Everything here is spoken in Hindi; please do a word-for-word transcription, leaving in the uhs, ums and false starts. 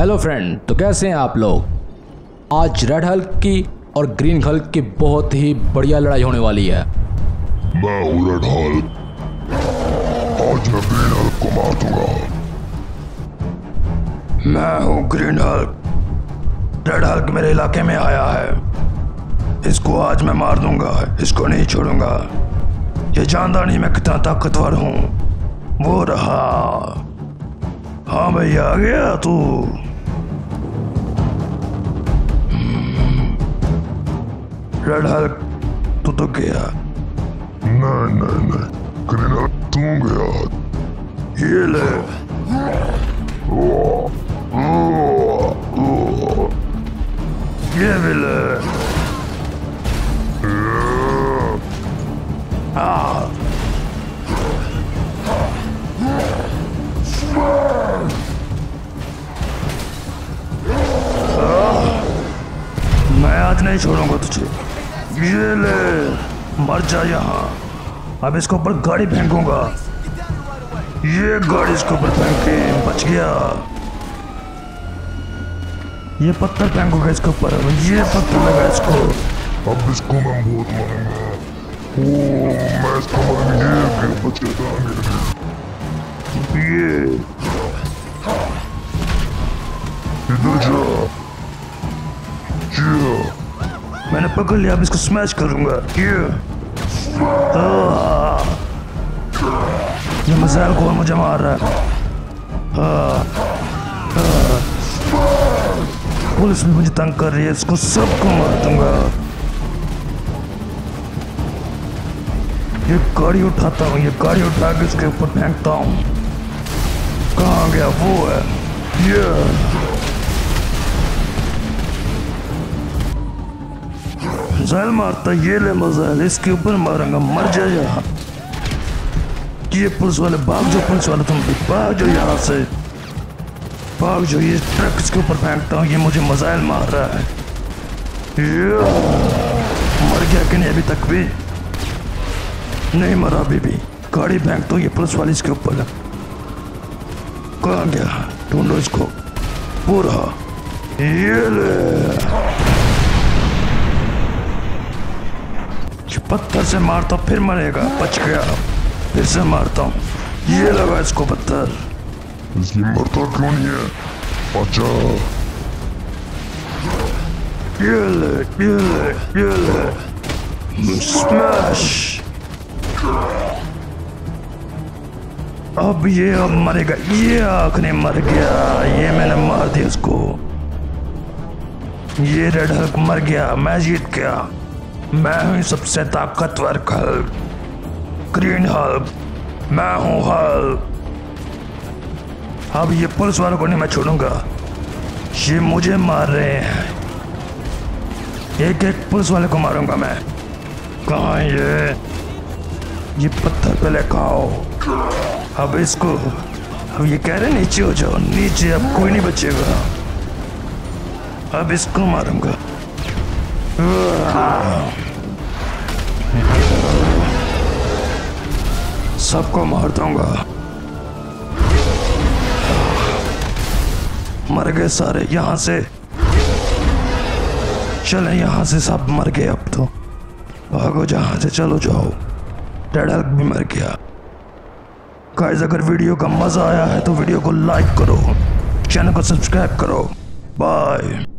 हेलो फ्रेंड, तो कैसे हैं आप लोग। आज रेड हल्क की और ग्रीन हल्क की बहुत ही बढ़िया लड़ाई होने वाली है। मैं हूँ रेड हल्क, आज मैं ग्रीन हल्क को मार दूंगा। मैं हूँ ग्रीन हल्क, रेड हल्क मेरे इलाके में आया है, इसको आज मैं मार दूंगा, इसको नहीं छोड़ूंगा। ये जानता नहीं मैं कितना ताकतवर हूँ। वो रहा, हाँ भाई आ गया तू। रेड हल्क तू तो गया। नहीं नहीं नहीं, ग्रीन हल्क तू गया। ये ले, ये भी ले। आ मैं आज नहीं छोड़ूंगा तुझे। ये ले, मर जा यहाँ। अब इसके ऊपर गाड़ी फेंकूंगा। ये गाड़ी इसके ऊपर फेंक के बच गया। ये पत्थर फेंकूंगा इसके ऊपर, ये पत्थर लगा इसको। अब इसको मैं बहुत मारूंगा। ओ, मैं इसको मारूंगा, ये बच गया। ये इधर जा। ये मैंने पकड़ लिया, अब इसको स्मैश करूंगा। ये आ, ये मिसाइल कौन मुझे मार रहा है। आ, आ, पुलिस भी मुझे तंग कर रही है, इसको सबको मार दूंगा। ये गाड़ी उठाता हूँ, ये गाड़ी उठा के इसके ऊपर फेंकता हूँ। कहाँ गया वो है। ये मिसाइल मारता, ये ले मिसाइल, इसके ऊपर मारूंगा, मर जा यहाँ। ये पुलिस वाले भाग जाओ, पुलिस वाले तुम भी भाग जाओ यहाँ से, भाग जाओ। ये ट्रक इसके ऊपर फेंकता हूँ, ये मुझे मिसाइल मार रहा है। ये मर गया कि नहीं अभी तक भी? नहीं मरा अभी भी। गाड़ी फेंकता हूँ, ये पुलिस वाले इसके ऊपर। कहाँ गया, ढूंढो इसको। पूरा ये ले, पत्थर से मारता फिर मरेगा, बच गया। फिर से मारता हूँ, ये लगा इसको पत्थर। ये मरता क्यों नहीं है? अच्छा, ये ले, ये ले, ये ले, स्मैश। अब ये अब मरेगा, ये आखिरी मर गया। ये मैंने मार दिया उसको। ये रेड हल्क मर गया, मैं जीत गया। मैं हूँ सबसे ताकतवर हल्क, ग्रीन हल्क। मैं हूँ हल्क। अब ये पुलिस वालों को नहीं मैं छोड़ूंगा, ये मुझे मार रहे हैं। एक एक पुलिस वाले को मारूंगा मैं। कहाँ है ये? ये पत्थर पे ले खाओ। अब इसको, अब ये कह रहे नीचे हो जाओ, नीचे अब कोई नहीं बचेगा। अब इसको मारूंगा, सबको मार दूंगा। मर गए सारे यहाँ से। चले यहाँ से, सब मर गए। अब तो भागो जहाँ से, चलो जाओ। रेड हल्क भी मर गया। गाइस, अगर वीडियो का मजा आया है तो वीडियो को लाइक करो, चैनल को सब्सक्राइब करो। बाय।